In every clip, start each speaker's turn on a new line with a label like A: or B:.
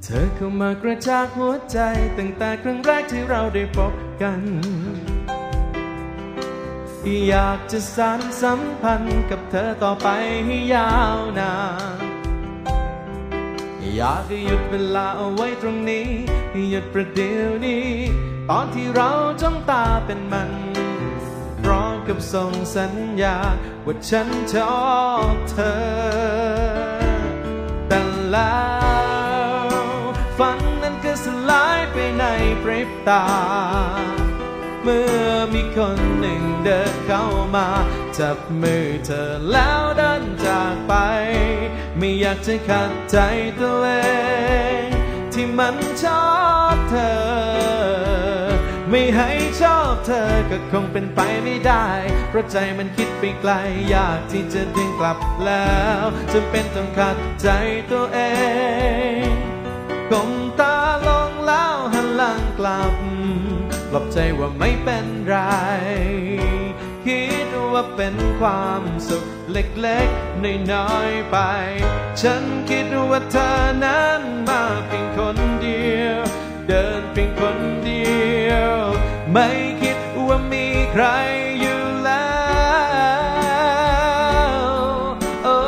A: เธอเข้ามากระชากหัวใจตั้งแต่ครั้งแรกที่เราได้พบกันอยากจะสานสัมพันธ์กับเธอต่อไปให้ยาวนานอยากให้หยุดเวลาเอาไว้ตรงนี้หยุดประเดี๋ยวนี้ตอนที่เราจ้องตาเป็นมันพร้อมกับส่งสัญญาว่าฉันชอบเธอแต่แล้วฝันนั้นก็สลายไปในพริบตาเมื่อมีคนหนึ่งเดินเข้ามาจับมือเธอแล้วเดินจากไปไม่อยากจะขัดใจตัวเองที่มันชอบเธอไม่ให้ชอบเธอก็คงเป็นไปไม่ได้เพราะใจมันคิดไปไกลอยากที่จะดึงกลับแล้วจำเป็นต้องขัดใจตัวเองก้มตาลงแล้วหันหลังกลับปลอบใจว่าไม่เป็นไรคิดว่าเป็นความสุขเล็กๆน้อยๆไปฉันคิดว่าเธอนั้นมาเพียงคนเดียวเดินเพียงคนเดียวไม่คิดว่ามีใครอยู่แล้วโอ้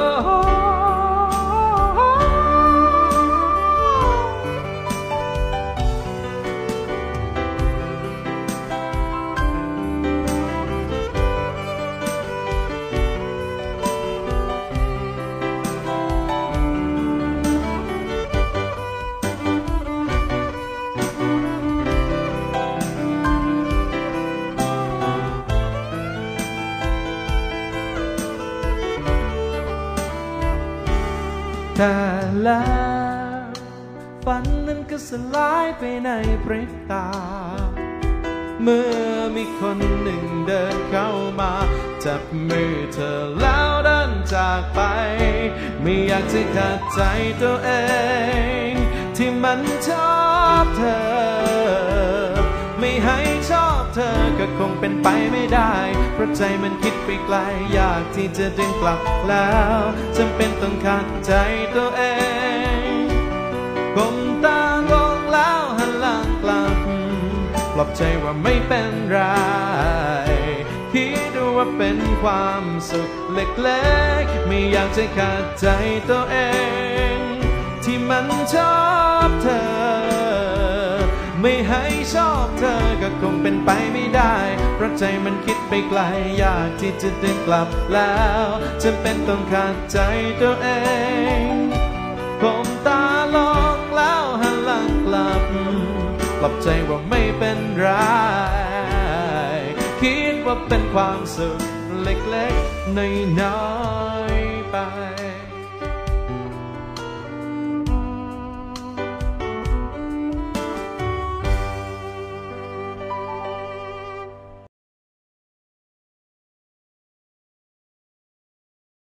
A: แต่แล้วฝันนั้นก็สลายไปในพริบตาเมื่อมีคนหนึ่งเดินเข้ามาจับมือเธอแล้วเดินจากไปไม่อยากจะขัดใจตัวเองที่มันชอบเธอไม่ให้ชอบเธอก็คงเป็นไปไม่ได้เพราะใจมันคิดไปไกลอยากที่จะดึงกลับแล้วจำเป็นต้องขัดใจตัวเองก้มตาลงแล้วหันหลังกลับปลอบใจว่าไม่เป็นไรคิดว่าเป็นความสุขเล็กๆไม่อยากจะขัดใจตัวเองที่มันชอบเธอไม่ให้ชอบเธอก็คงเป็นไปไม่ได้เพราะใจมันคิดไปไกลอยากที่จะดึงกลับแล้วจำเป็นต้องขัดใจตัวเองก้มตาลงแล้วหันหลังกลับปลอบใจว่าไม่เป็นไรคิดว่าเป็นความสุขเล็กๆน้อยๆไป